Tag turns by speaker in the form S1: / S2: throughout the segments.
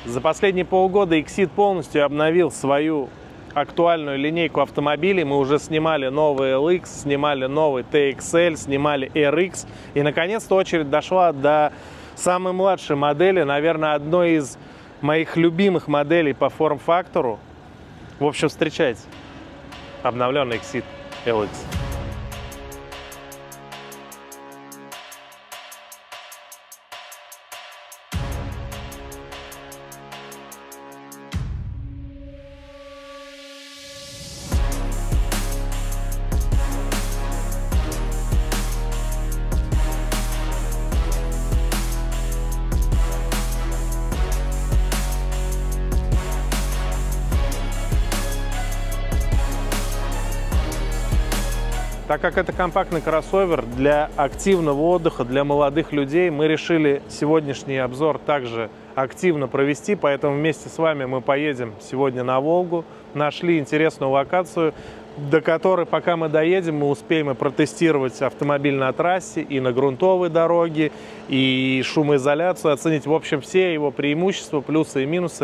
S1: За последние полгода Exit полностью обновил свою актуальную линейку автомобилей. Мы уже снимали новый LX, снимали новый TXL, снимали RX. И, наконец-то, очередь дошла до самой младшей модели, наверное, одной из моих любимых моделей по форм-фактору. В общем, встречайте. Обновленный Exit LX. Так как это компактный кроссовер для активного отдыха, для молодых людей, мы решили сегодняшний обзор также активно провести, поэтому вместе с вами мы поедем сегодня на Волгу. Нашли интересную локацию, до которой, пока мы доедем, мы успеем и протестировать автомобиль на трассе, и на грунтовой дороге, и шумоизоляцию, оценить, в общем, все его преимущества, плюсы и минусы.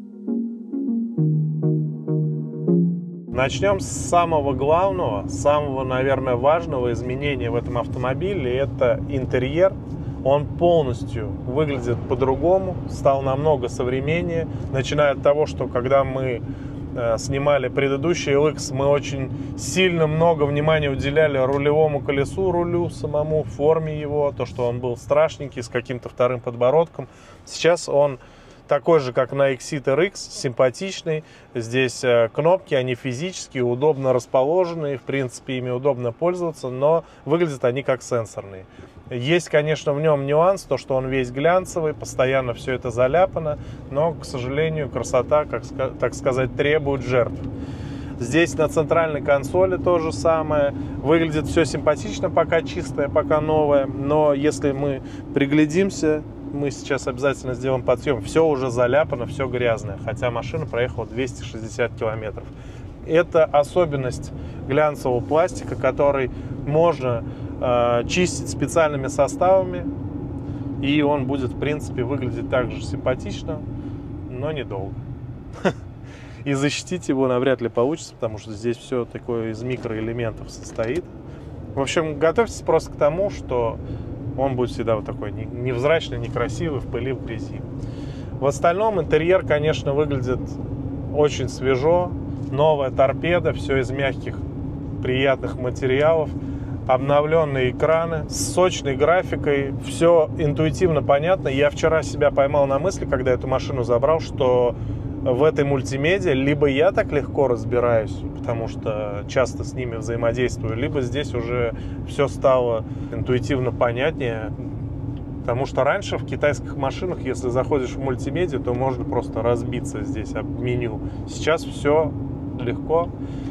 S1: Начнем с самого главного, самого, наверное, важного изменения в этом автомобиле. Это интерьер. Он полностью выглядит по-другому, стал намного современнее. Начиная от того, что когда мы снимали предыдущий LX, мы очень сильно много внимания уделяли рулевому колесу, рулю самому, форме его, то, что он был страшненький, с каким-то вторым подбородком. Сейчас он такой же, как на Exit RX, симпатичный. Здесь кнопки, они физические, удобно расположены, в принципе, ими удобно пользоваться, но выглядят они как сенсорные. Есть, конечно, в нем нюанс, то, что он весь глянцевый, постоянно все это заляпано, но, к сожалению, красота, так сказать, требует жертв. Здесь на центральной консоли то же самое. Выглядит все симпатично, пока чистое, пока новое, но если мы приглядимся, мы сейчас обязательно сделаем подсъем, все уже заляпано, все грязное, хотя машина проехала 260 километров. Это особенность глянцевого пластика, который можно чистить специальными составами, и он будет, в принципе, выглядеть также симпатично, но недолго. И защитить его навряд ли получится, потому что здесь все такое из микроэлементов состоит. В общем, готовьтесь просто к тому, что он будет всегда вот такой невзрачный, некрасивый, в пыли, в грязи. В остальном интерьер, конечно, выглядит очень свежо. Новая торпеда, все из мягких, приятных материалов. Обновленные экраны с сочной графикой. Все интуитивно понятно. Я вчера себя поймал на мысли, когда эту машину забрал, что в этой мультимедиа либо я так легко разбираюсь, потому что часто с ними взаимодействую, либо здесь уже все стало интуитивно понятнее. Потому что раньше в китайских машинах, если заходишь в мультимедиа, то можно просто разбиться здесь об меню. Сейчас все легко.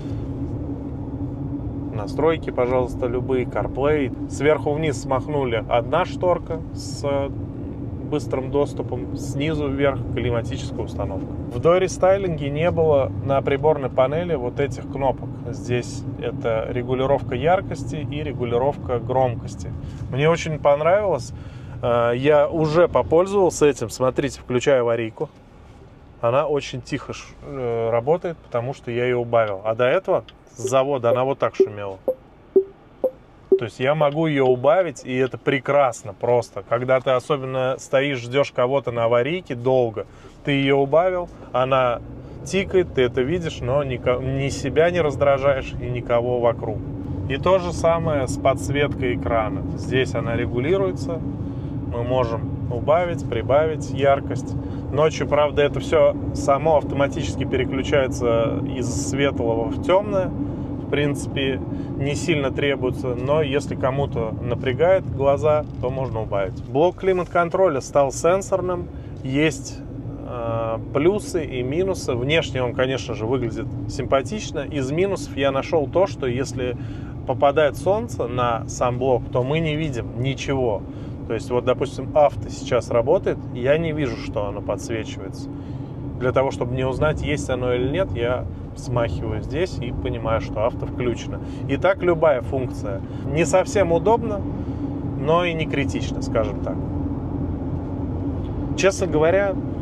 S1: Настройки, пожалуйста, любые, CarPlay. Сверху вниз смахнули одна шторка с быстрым доступом, снизу вверх климатическая установка. В дорестайлинге не было на приборной панели вот этих кнопок. Здесь это регулировка яркости и регулировка громкости. Мне очень понравилось. Я уже попользовался этим. Смотрите, включаю аварийку. Она очень тихо работает, потому что я ее убавил. А до этого с завода она вот так шумела. То есть я могу ее убавить, и это прекрасно просто. Когда ты особенно стоишь, ждешь кого-то на аварийке долго, ты ее убавил, она тикает, ты это видишь, но ни себя не раздражаешь и никого вокруг. И то же самое с подсветкой экрана. Здесь она регулируется, мы можем убавить, прибавить яркость. Ночью, правда, это все само автоматически переключается из светлого в темное. В принципе, не сильно требуется, но если кому-то напрягает глаза, то можно убавить. Блок климат-контроля стал сенсорным, есть плюсы и минусы. Внешне он, конечно же, выглядит симпатично. Из минусов я нашел то, что если попадает солнце на сам блок, то мы не видим ничего. То есть, вот, допустим, авто сейчас работает, я не вижу, что оно подсвечивается. Для того, чтобы не узнать, есть оно или нет, я смахиваю здесь и понимаю, что авто включено. И так любая функция. Не совсем удобно, но и не критично, скажем так. Честно говоря,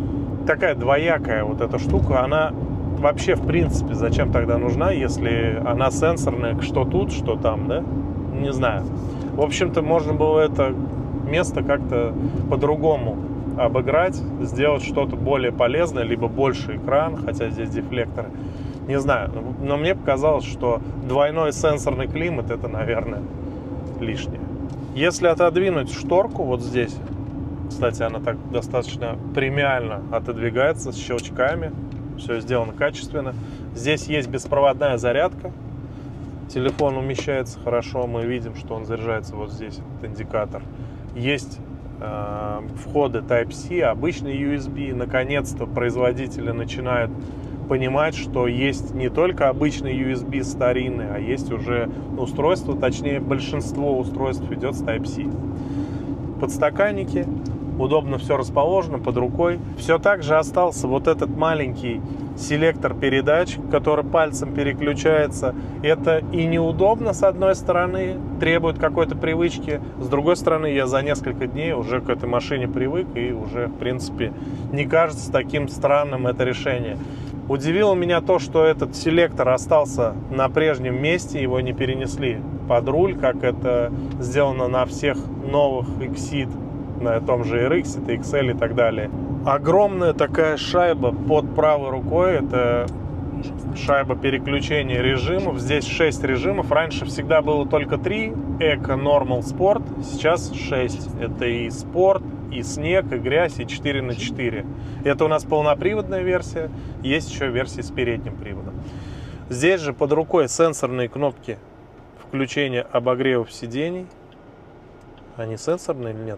S1: такая двоякая вот эта штука. Она вообще, в принципе, зачем тогда нужна, если она сенсорная, что тут, что там, да? Не знаю. В общем-то, можно было это место как-то по-другому обыграть, сделать что-то более полезное, либо больше экран, хотя здесь дефлекторы. Не знаю, но мне показалось, что двойной сенсорный климат — это, наверное, лишнее. Если отодвинуть шторку вот здесь, кстати, она так достаточно премиально отодвигается с щелчками, все сделано качественно. Здесь есть беспроводная зарядка, телефон умещается хорошо, мы видим, что он заряжается вот здесь, этот индикатор. Есть входы Type-C, обычный USB. Наконец-то производители начинают понимать, что есть не только обычный USB старинный, а есть уже устройство, точнее большинство устройств идет с Type-C. Подстаканники, удобно все расположено под рукой. Все так же остался вот этот маленький селектор передач, который пальцем переключается. Это и неудобно, с одной стороны, требует какой-то привычки, с другой стороны, я за несколько дней уже к этой машине привык и уже, в принципе, не кажется таким странным это решение. Удивило меня то, что этот селектор остался на прежнем месте, его не перенесли под руль, как это сделано на всех новых Exit, на том же RX, XL и так далее. Огромная такая шайба под правой рукой, это шайба переключения режимов. Здесь 6 режимов, раньше всегда было только 3, Eco, Normal, Sport, сейчас 6. Это и Sport, и снег, и грязь, и 4×4. Это у нас полноприводная версия, есть еще версия с передним приводом. Здесь же под рукой сенсорные кнопки включения обогревов сидений. Они сенсорные или нет?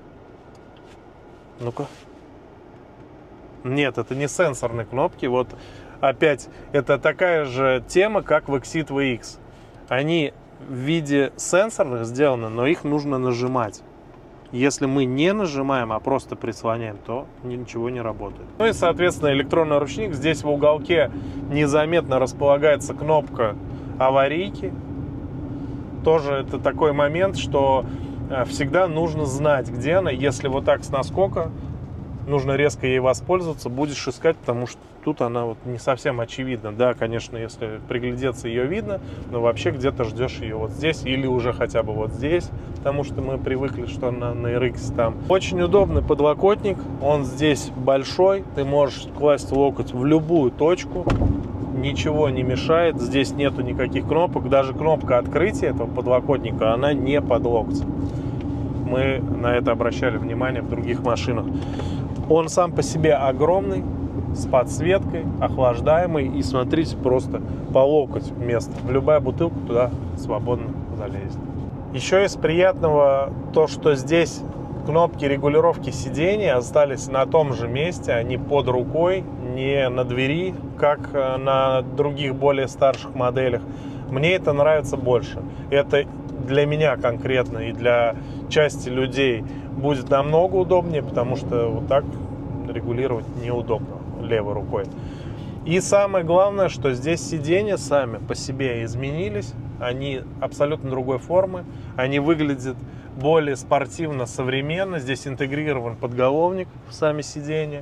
S1: Ну-ка. Нет, это не сенсорные кнопки. Вот опять, это такая же тема, как в Exit VX. Они в виде сенсорных сделаны, но их нужно нажимать. Если мы не нажимаем, а просто прислоняем, то ничего не работает. Ну и, соответственно, электронный ручник. Здесь в уголке незаметно располагается кнопка аварийки. Тоже это такой момент, что всегда нужно знать, где она. Если вот так с наскока, нужно резко ей воспользоваться, будешь искать, потому что тут она вот не совсем очевидна. Да, конечно, если приглядеться, ее видно, но вообще где-то ждешь ее вот здесь или уже хотя бы вот здесь, потому что мы привыкли, что на RX там. Очень удобный подлокотник, он здесь большой, ты можешь класть локоть в любую точку, ничего не мешает, здесь нету никаких кнопок, даже кнопка открытия этого подлокотника, она не под локтем. Мы на это обращали внимание в других машинах. Он сам по себе огромный, с подсветкой, охлаждаемый. И смотрите, просто по локоть место. Любая бутылка туда свободно залезет. Еще из приятного то, что здесь кнопки регулировки сидения остались на том же месте. Они под рукой, не на двери, как на других более старших моделях. Мне это нравится больше. Это для меня конкретно и для части людей будет намного удобнее, потому что вот так регулировать неудобно левой рукой. И самое главное, что здесь сиденья сами по себе изменились, они абсолютно другой формы, они выглядят более спортивно, современно, здесь интегрирован подголовник в сами сиденья,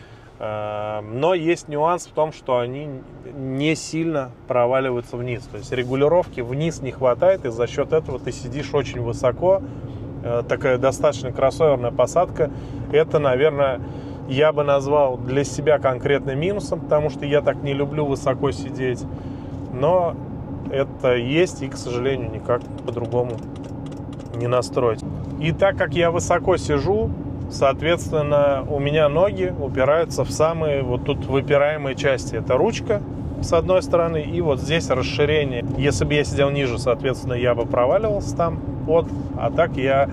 S1: но есть нюанс в том, что они не сильно проваливаются вниз, то есть регулировки вниз не хватает, и за счет этого ты сидишь очень высоко. Такая достаточно кроссоверная посадка. Это, наверное, я бы назвал для себя конкретно минусом, потому что я так не люблю высоко сидеть. Но это есть, и, к сожалению, никак по-другому не настроить. И так как я высоко сижу, соответственно, у меня ноги упираются в самые вот тут выпираемые части. Это ручка с одной стороны, и вот здесь расширение. Если бы я сидел ниже, соответственно, я бы проваливался там под, а так я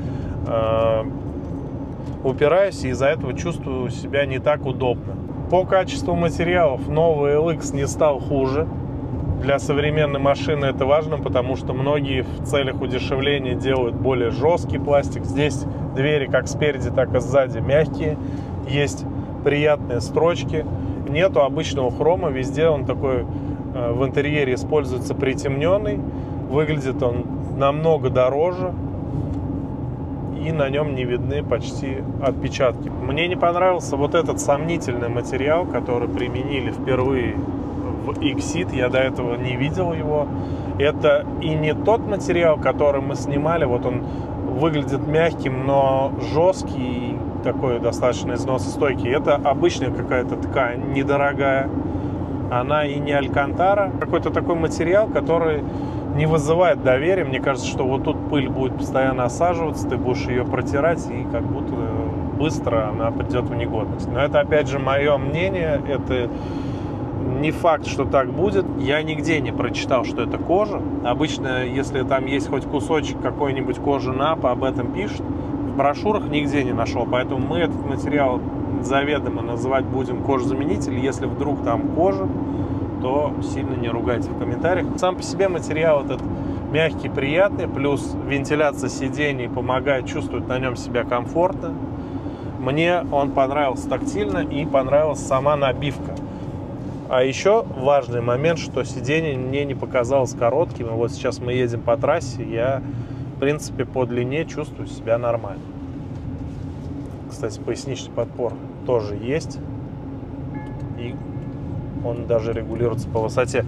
S1: упираюсь и из-за этого чувствую себя не так удобно. По качеству материалов новый LX не стал хуже. Для современной машины это важно, потому что многие в целях удешевления делают более жесткий пластик. Здесь двери как спереди, так и сзади мягкие. Есть приятные строчки. Нету обычного хрома, везде он такой в интерьере используется притемненный. Выглядит он намного дороже. и на нем не видны почти отпечатки. Мне не понравился вот этот сомнительный материал, который применили впервые в Exit. Я до этого не видел его. Это и не тот материал, который мы снимали. Вот он выглядит мягким, но жесткий, такой достаточно износостойкий. Это обычная какая-то ткань, недорогая. Она и не алькантара. Какой-то такой материал, который не вызывает доверия. Мне кажется, что вот тут пыль будет постоянно осаживаться, ты будешь ее протирать, и как будто быстро она придет в негодность. Но это, опять же, мое мнение. Это не факт, что так будет. Я нигде не прочитал, что это кожа. Обычно, если там есть хоть кусочек какой-нибудь кожи НАПа, об этом пишут. В брошюрах нигде не нашел. Поэтому мы этот материал заведомо называть будем кожзаменитель. Если вдруг там кожа, то сильно не ругайте в комментариях. Сам по себе материал этот мягкий, приятный, плюс вентиляция сидений помогает чувствовать на нем себя комфортно. Мне он понравился тактильно и понравилась сама набивка. А еще важный момент, что сиденье мне не показалось коротким. И вот сейчас мы едем по трассе, я, в принципе, по длине чувствую себя нормально. Кстати, поясничный подпор тоже есть. И он даже регулируется по высоте.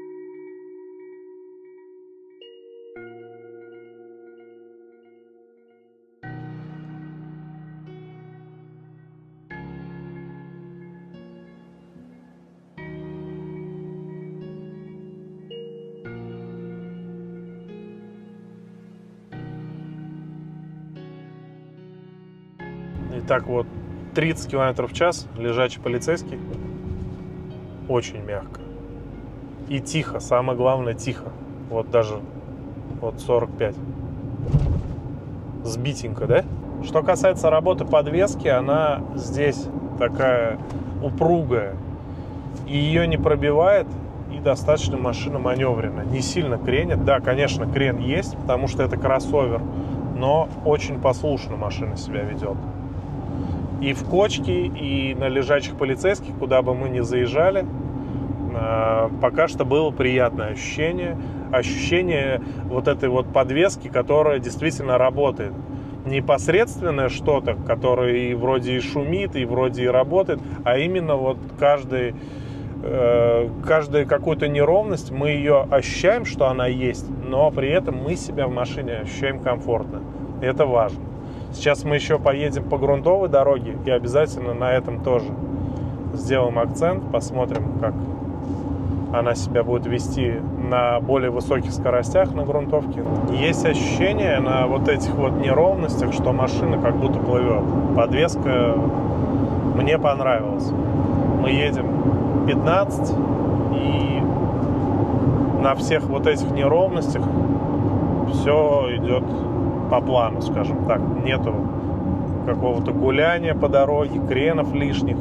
S1: Итак, вот 30 км в час, лежачий полицейский. Очень мягко. И тихо, самое главное, тихо. Вот даже вот 45. Сбитенько, да? Что касается работы подвески, она здесь такая упругая. И ее не пробивает, и достаточно машина маневренная. Не сильно кренит. Да, конечно, крен есть, потому что это кроссовер. Но очень послушно машина себя ведет. И в кочке, и на лежачих полицейских, куда бы мы ни заезжали, пока что было приятное ощущение. Ощущение вот этой вот подвески, которая действительно работает. Непосредственное что-то, которое и вроде и шумит, и вроде и работает, а именно вот каждую какую-то неровность мы ее ощущаем, что она есть, но при этом мы себя в машине ощущаем комфортно. И это важно. Сейчас мы еще поедем по грунтовой дороге, и обязательно на этом тоже сделаем акцент, посмотрим, как она себя будет вести на более высоких скоростях на грунтовке. Есть ощущение на вот этих вот неровностях, что машина как будто плывет. Подвеска мне понравилась. Мы едем 15, и на всех вот этих неровностях все идет по плану, скажем так. Нету какого-то гуляния по дороге, кренов лишних.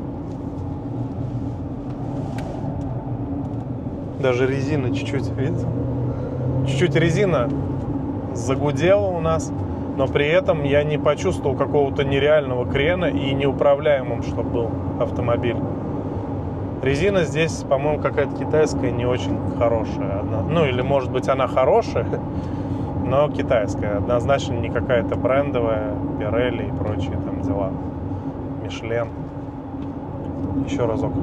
S1: Даже резина чуть-чуть, видите? Чуть-чуть резина загудела у нас, но при этом я не почувствовал какого-то нереального крена и неуправляемым, чтобы был автомобиль. Резина здесь, по-моему, какая-то китайская, не очень хорошая. Ну, или, может быть, она хорошая, но китайская. Однозначно не какая-то брендовая, Pirelli и прочие там дела. Michelin. Еще разок.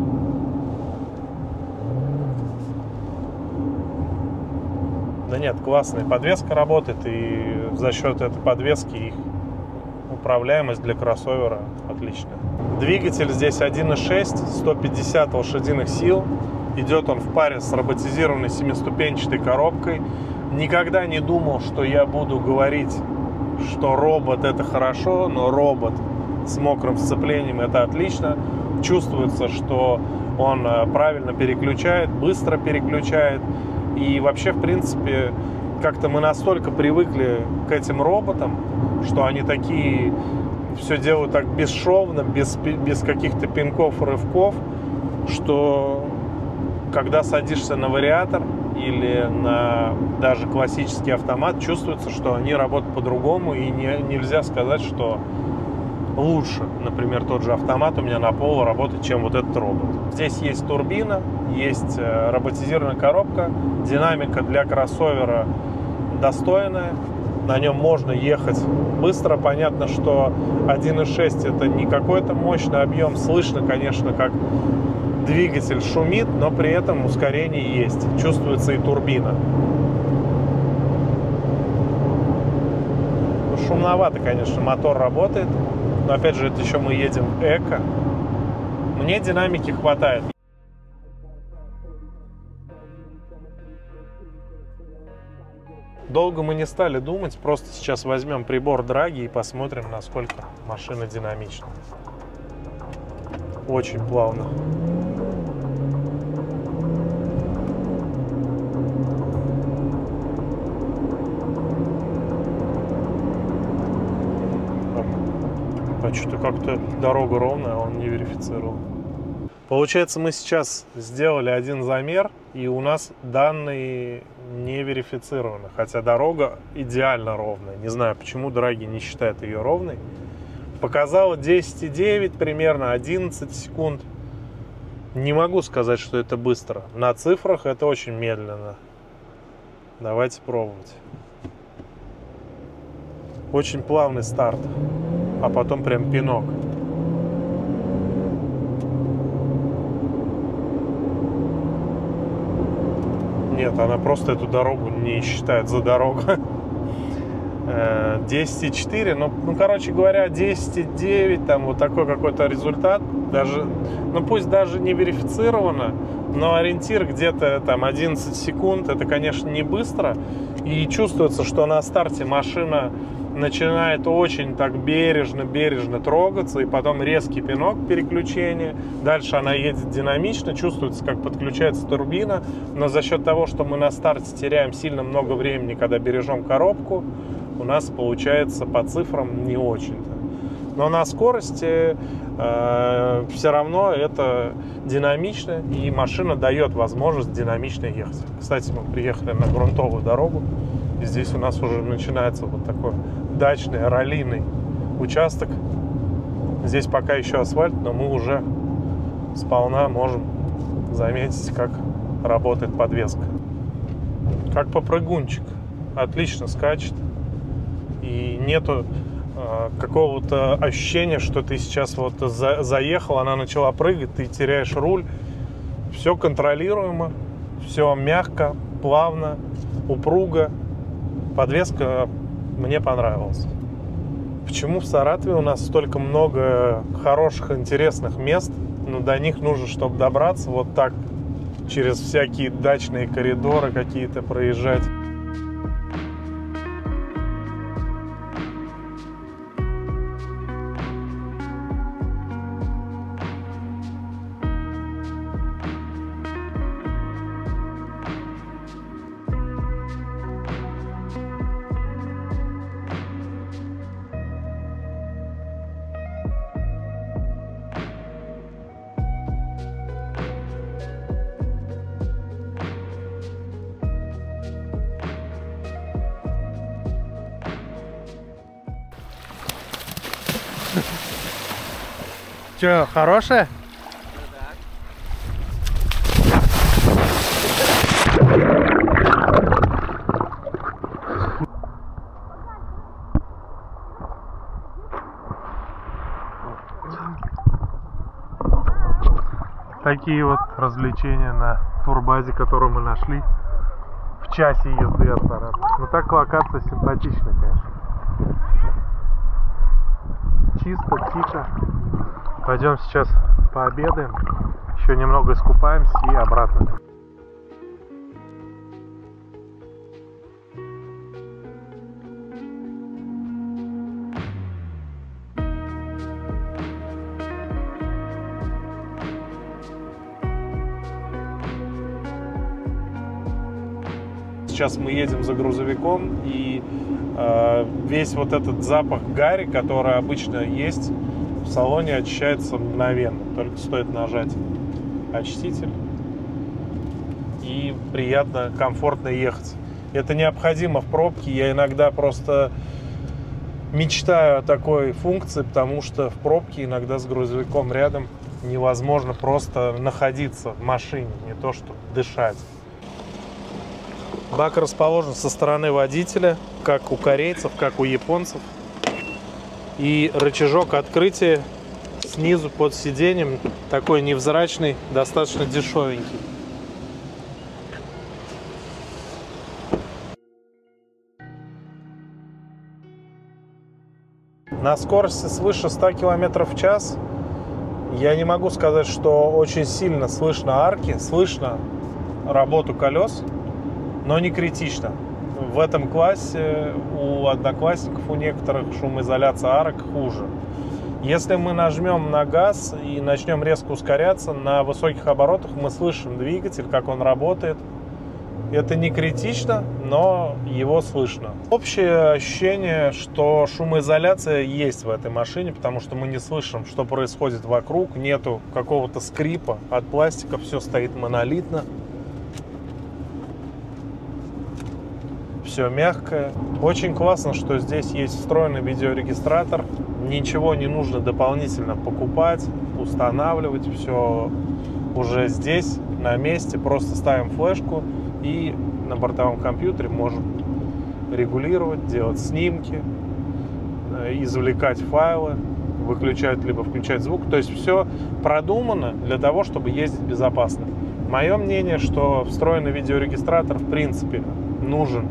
S1: Да нет, классная подвеска работает, и за счет этой подвески их управляемость для кроссовера отличная. Двигатель здесь 1.6, 150 лошадиных сил. Идет он в паре с роботизированной 7-ступенчатой коробкой. Никогда не думал, что я буду говорить, что робот это хорошо, но робот с мокрым сцеплением это отлично. Чувствуется, что он правильно переключает, быстро переключает. И вообще, в принципе, как-то мы настолько привыкли к этим роботам, что они такие, все делают так бесшовно, без каких-то пинков, рывков, что когда садишься на вариатор или на даже классический автомат, чувствуется, что они работают по-другому, и нельзя сказать, что лучше, например, тот же автомат у меня на полу работает, чем вот этот робот. Здесь есть турбина, есть роботизированная коробка, динамика для кроссовера достойная, на нем можно ехать быстро. Понятно, что 1.6 это не какой-то мощный объем. Слышно, конечно, как двигатель шумит, но при этом ускорение есть. Чувствуется и турбина. Ну, шумновато, конечно, мотор работает. Но опять же, это еще мы едем в эко. Мне динамики хватает. Долго мы не стали думать, просто сейчас возьмем прибор драги и посмотрим, насколько машина динамична. Очень плавно. А что-то как-то дорога ровная, а он не верифицировал. Получается, мы сейчас сделали один замер, и у нас данные не верифицированы. Хотя дорога идеально ровная. Не знаю, почему драги не считает ее ровной. Показало 10,9 примерно, 11 секунд. Не могу сказать, что это быстро. На цифрах это очень медленно. Давайте пробовать. Очень плавный старт, а потом прям пинок. Нет, она просто эту дорогу не считает за дорогу. 10,4, ну, короче говоря, 10,9, там вот такой какой-то результат. Даже, ну, пусть даже не верифицировано, но ориентир где-то там 11 секунд. Это, конечно, не быстро. И чувствуется, что на старте машина начинает очень так бережно трогаться, и потом резкий пинок переключения. Дальше она едет динамично, чувствуется, как подключается турбина, но за счет того, что мы на старте теряем сильно много времени, когда бережем коробку, у нас получается по цифрам не очень-то. Но на скорости все равно это динамично, и машина дает возможность динамично ехать. Кстати, мы приехали на грунтовую дорогу, и здесь у нас уже начинается вот такой дачный, раллийный участок. Здесь пока еще асфальт, но мы уже сполна можем заметить, как работает подвеска. Как попрыгунчик. Отлично скачет. И нету какого-то ощущения, что ты сейчас вот заехал, она начала прыгать, ты теряешь руль. Все контролируемо, все мягко, плавно, упруго. Подвеска мне понравилась. Почему в Саратове у нас столько много хороших, интересных мест, но до них нужно, чтобы добраться вот так, через всякие дачные коридоры какие-то проезжать. Че, хорошая? Такие вот развлечения на турбазе, которую мы нашли в часе езды от Саратова. Ну так локация симпатичная, конечно. Чисто, тихо. Пойдем сейчас пообедаем, еще немного искупаемся и обратно. Сейчас мы едем за грузовиком, и весь вот этот запах гари, который обычно есть в салоне, очищается мгновенно. Только стоит нажать очиститель, и приятно, комфортно ехать. Это необходимо в пробке. Я иногда просто мечтаю о такой функции, потому что в пробке иногда с грузовиком рядом невозможно просто находиться в машине, не то что дышать. Бак расположен со стороны водителя, как у корейцев, как у японцев. И рычажок открытия снизу под сиденьем такой невзрачный, достаточно дешевенький. На скорости свыше 100 км в час я не могу сказать, что очень сильно слышно арки, слышно работу колес, но не критично. В этом классе у одноклассников, у некоторых шумоизоляция арок хуже. Если мы нажмем на газ и начнем резко ускоряться, на высоких оборотах мы слышим двигатель, как он работает. Это не критично, но его слышно. Общее ощущение, что шумоизоляция есть в этой машине, потому что мы не слышим, что происходит вокруг, нету какого-то скрипа от пластика, все стоит монолитно. Все мягкое. Очень классно, что здесь есть встроенный видеорегистратор. Ничего не нужно дополнительно покупать, устанавливать. Все уже здесь, на месте. Просто ставим флешку и на бортовом компьютере можем регулировать, делать снимки, извлекать файлы, выключать либо включать звук. То есть все продумано для того, чтобы ездить безопасно. Мое мнение, что встроенный видеорегистратор в принципе нужен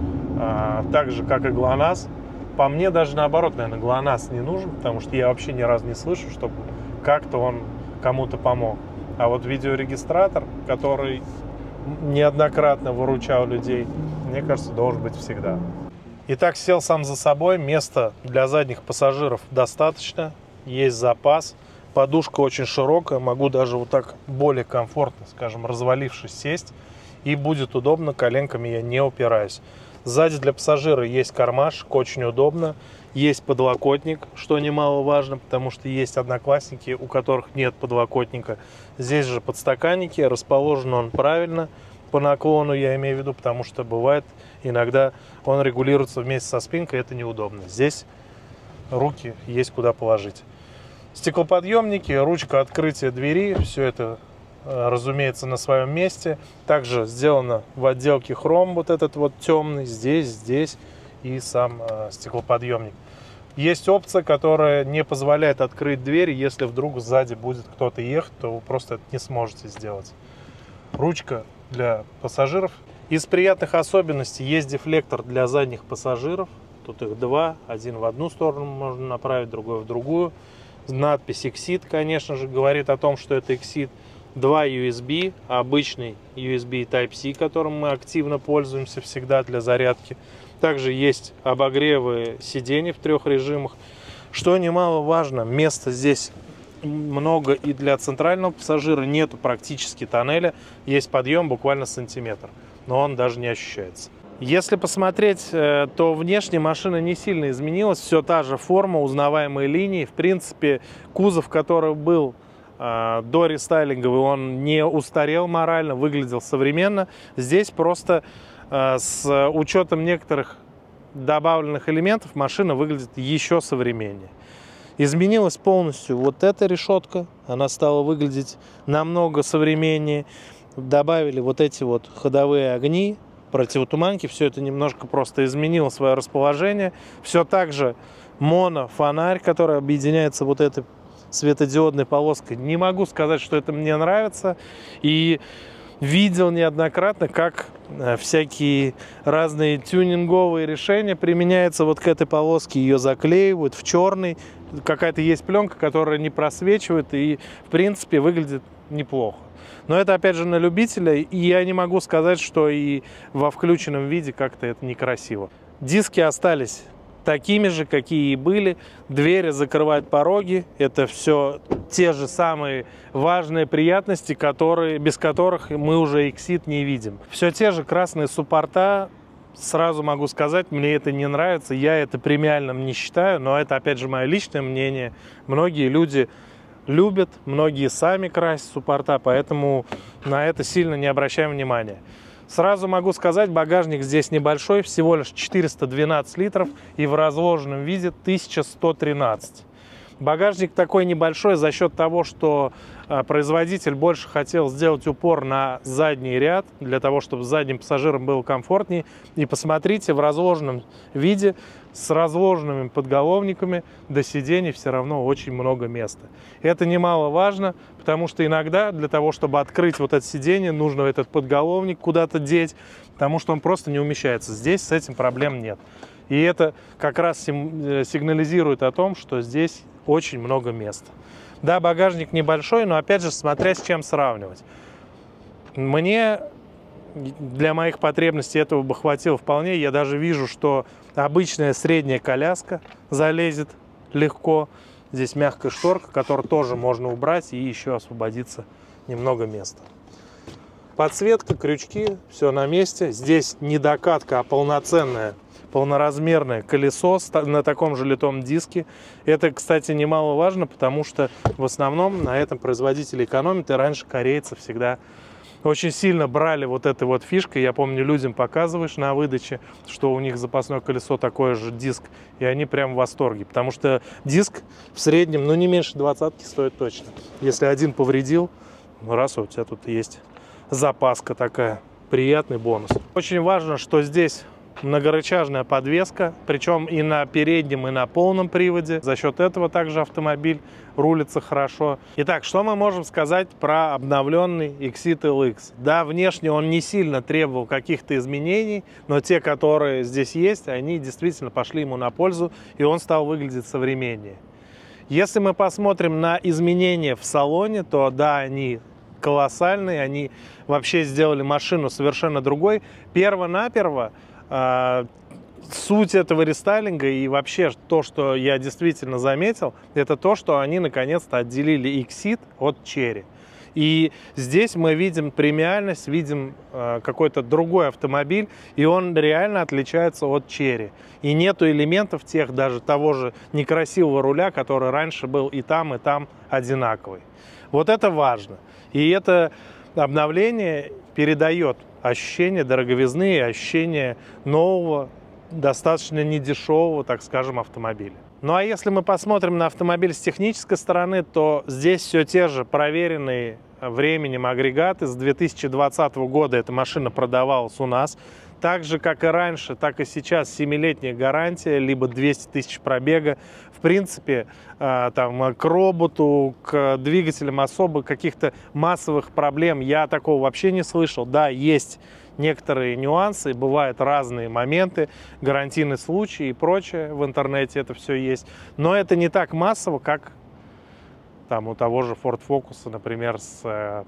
S1: так же, как и ГЛОНАСС. По мне даже наоборот, наверное, ГЛОНАСС не нужен, потому что я вообще ни разу не слышу, чтобы как-то он кому-то помог. А вот видеорегистратор, который неоднократно выручал людей, мне кажется, должен быть всегда. Итак, сел сам за собой. Места для задних пассажиров достаточно. Есть запас. Подушка очень широкая. Могу даже вот так более комфортно, скажем, развалившись, сесть. И будет удобно. Коленками я не упираюсь. Сзади для пассажира есть кармашек. Очень удобно. Есть подлокотник, что немаловажно, потому что есть одноклассники, у которых нет подлокотника. Здесь же подстаканники. Расположен он правильно. По наклону я имею в виду, потому что бывает иногда он регулируется вместе со спинкой, это неудобно. Здесь руки есть куда положить. Стеклоподъемники, ручка открытия двери, все это, разумеется, на своем месте. Также сделано в отделке хром, вот этот вот темный, здесь и сам стеклоподъемник. Есть опция, которая не позволяет открыть дверь, если вдруг сзади будет кто-то ехать, то вы просто это не сможете сделать. Ручка для пассажиров. Из приятных особенностей есть дефлектор для задних пассажиров. Тут их два. Один в одну сторону можно направить, другой в другую. Надпись Exit, конечно же, говорит о том, что это Exit. Два USB. Обычный USB Type-C, которым мы активно пользуемся всегда для зарядки. Также есть обогревы сидений в 3 режимах. Что немаловажно, места здесь много и для центрального пассажира, нету практически тоннеля, есть подъем буквально сантиметр, но он даже не ощущается. Если посмотреть, то внешне машина не сильно изменилась, все та же форма, узнаваемые линии, в принципе кузов, который был до рестайлинговый, он не устарел морально, выглядел современно. Здесь просто с учетом некоторых добавленных элементов машина выглядит еще современнее. Изменилась полностью вот эта решетка, она стала выглядеть намного современнее. Добавили вот эти вот ходовые огни, противотуманки, все это немножко просто изменило свое расположение. Все так же монофонарь, который объединяется вот этой светодиодной полоской. Не могу сказать, что это мне нравится. И видел неоднократно, как всякие разные тюнинговые решения применяются вот к этой полоске, ее заклеивают в черный. Какая-то есть пленка, которая не просвечивает и, в принципе, выглядит неплохо. Но это, опять же, на любителя, и я не могу сказать, что и во включенном виде как-то это некрасиво. Диски остались такими же, какие и были. Двери закрывают пороги. Это все те же самые важные приятности, без которых мы уже Exit не видим. Все те же красные суппорта. Сразу могу сказать, мне это не нравится. Я это премиальным не считаю, но это, опять же, мое личное мнение. Многие люди любят, многие сами красят суппорта, поэтому на это сильно не обращаем внимания. Сразу могу сказать, багажник здесь небольшой, всего лишь 412 литров и в разложенном виде 1113. Багажник такой небольшой за счет того, что производитель больше хотел сделать упор на задний ряд, для того, чтобы задним пассажирам было комфортнее. И посмотрите, в разложенном виде, с разложенными подголовниками до сидений все равно очень много места. Это немаловажно, потому что иногда для того, чтобы открыть вот это сиденье, нужно этот подголовник куда-то деть, потому что он просто не умещается. Здесь с этим проблем нет. И это как раз сигнализирует о том, что здесь очень много места. Да, багажник небольшой, но опять же, смотря с чем сравнивать. Мне для моих потребностей этого бы хватило вполне. Я даже вижу, что обычная средняя коляска залезет легко. Здесь мягкая шторка, которую тоже можно убрать и еще освободится немного места. Подсветка, крючки, все на месте. Здесь не докатка, а полноценная, полноразмерное колесо на таком же литом диске. Это, кстати, немаловажно, потому что в основном на этом производители экономят. И раньше корейцы всегда очень сильно брали вот этой вот фишкой. Я помню, людям показываешь на выдаче, что у них запасное колесо такой же диск, и они прям в восторге. Потому что диск в среднем, ну, не меньше 20-ки стоит точно. Если один повредил, раз, у тебя тут есть запаска такая. Приятный бонус. Очень важно, что здесь многорычажная подвеска, причем и на переднем, и на полном приводе. За счет этого также автомобиль рулится хорошо. Итак, что мы можем сказать про обновленный Exit LX? Да, внешне он не сильно требовал каких-то изменений, но те, которые здесь есть, они действительно пошли ему на пользу, и он стал выглядеть современнее. Если мы посмотрим на изменения в салоне, то да, они колоссальные, они вообще сделали машину совершенно другой. Перво-наперво суть этого рестайлинга и вообще то, что я действительно заметил, это то, что они наконец-то отделили Exit от Chery. И здесь мы видим премиальность, видим какой-то другой автомобиль, и он реально отличается от Chery. И нету элементов тех, даже того же некрасивого руля, который раньше был и там одинаковый. Вот это важно. И это обновление передает ощущение дороговизны и ощущение нового, достаточно недешевого, так скажем, автомобиля. Ну а если мы посмотрим на автомобиль с технической стороны, то здесь все те же проверенные временем агрегаты. С 2020 года эта машина продавалась у нас. Так же, как и раньше, так и сейчас 7-летняя гарантия, либо 200 тысяч пробега. В принципе, там, к роботу, к двигателям особо каких-то массовых проблем я такого вообще не слышал. Да, есть некоторые нюансы, бывают разные моменты, гарантийный случай и прочее. В интернете это все есть. Но это не так массово, как там, у того же Ford Focus, например, с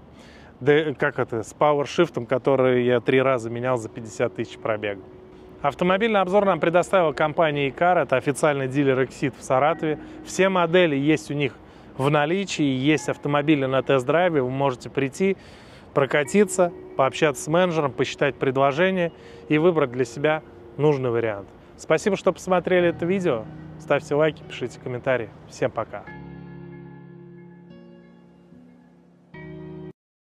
S1: PowerShift, который я 3 раза менял за 50 тысяч пробега. Автомобильный обзор нам предоставила компания Икар, это официальный дилер Exit в Саратове. Все модели есть у них в наличии, есть автомобили на тест-драйве, вы можете прийти, прокатиться, пообщаться с менеджером, посчитать предложение и выбрать для себя нужный вариант. Спасибо, что посмотрели это видео, ставьте лайки, пишите комментарии. Всем пока!